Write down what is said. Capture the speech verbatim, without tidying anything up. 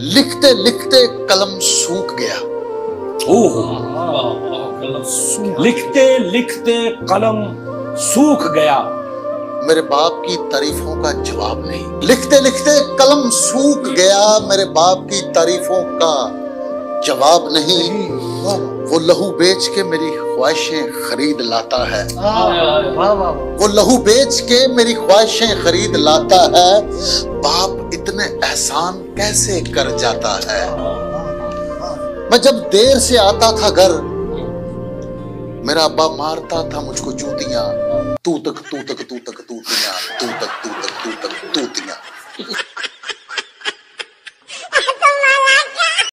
लिखते लिखते कलम सूख गया। ओहो, लिखते लिखते कलम सूख गया। मेरे बाप की तारीफों का जवाब नहीं। लिखते लिखते कलम सूख गया, मेरे बाप की तारीफों का जवाब नहीं। वो लहू बेच के मेरी ख्वाहिशें खरीद लाता है। वो लहू बेच के मेरी ख्वाहिशें खरीद लाता है। बाप इतने एहसान कैसे कर जाता है। मैं जब देर से आता था घर, मेरा अब्बा मारता था मुझको जूतियां। तू तक तू तक तू तक तूतियां, तू तक तू तक तू तक तूतियां।